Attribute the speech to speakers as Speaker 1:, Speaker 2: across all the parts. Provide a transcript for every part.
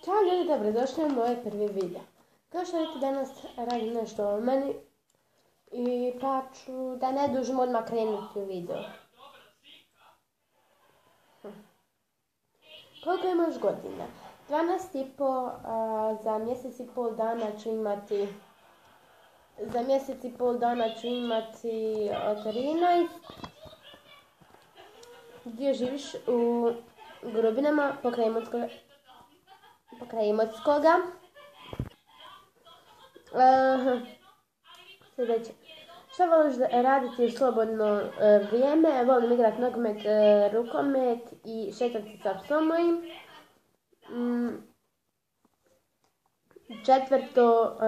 Speaker 1: Ćao ljudi, dobrodošli na moj prvi video. Kao što vidite, danas radim nešto o meni i pa ću da ne dužim odmah krenuti u video. Koliko imaš godina? 12,5, za mjesec i pol dana ću imati 13. Gdje živiš? U Grubinama, pokraj Imotskoga. Sljedeće. Što voliš raditi u slobodno vrijeme? Volim igrati nogomet, rukomet i šetati sa psom mojim. Četvrto,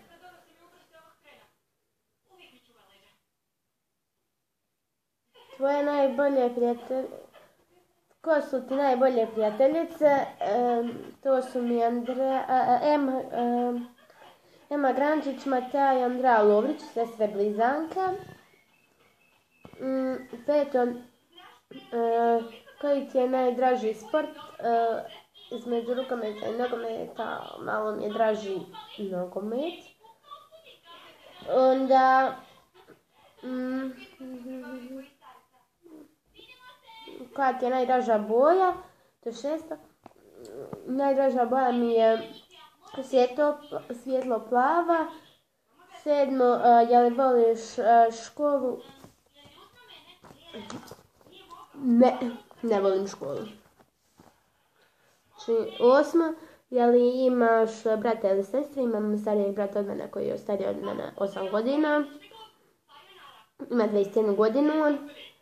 Speaker 1: tvoje najbolje prijatelje. Ko su ti najbolje prijateljice? To su mi Ema Grančić, Mateja i Andreja Lovrić, sestre blizanka. Peto, koji ti je najdraži sport? Između rukometa i nogometa malo mi je draži nogomet. Onda koja ti je najdraža boja? To je 6. Najdraža boja mi je svjetlo plava. 7. Je li voliš školu? Ne volim školu. 8. Je li imaš brata ili sestre? Imam starijeg brata od mene koji je stariji od mene 8 godina. Ima 21 godinu.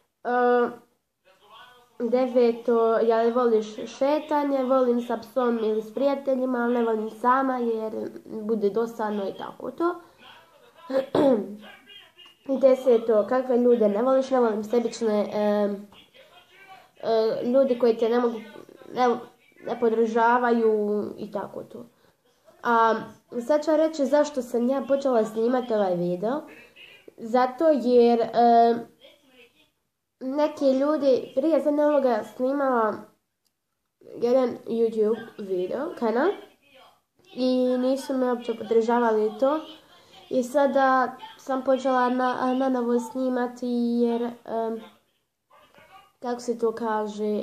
Speaker 1: 9. Je li voliš šetanje? Volim sa psom ili s prijateljima, ali ne volim sama jer bude dosadno i tako to. I 10. Kakve ljude ne voliš? Ne volim sebične ljudi koji te ne podržavaju i tako to. Sad ću reći zašto sam ja počela snimati ovaj video. Zato jer neki ljudi, prije sam ovoga snimala jedan YouTube video, kanal, i nisu me uopće podržavali to. I sada sam počela na novo snimati jer, kako se to kaže,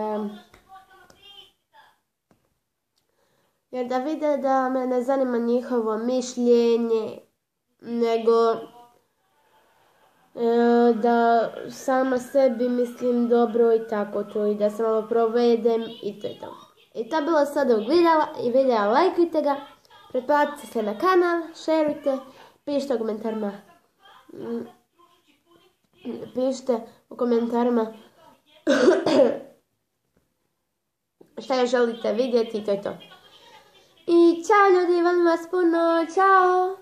Speaker 1: jer da vide da me ne zanima njihovo mišljenje, nego da sama sebi mislim dobro i tako to, i da se malo provedem i to je to. I to je bilo sad ovog videa, lajkujte ga, pretplatite se na kanal, šerujte, pišite u komentarima šta još želite vidjeti i to je to. I čao ljudi, volim vas puno, čao!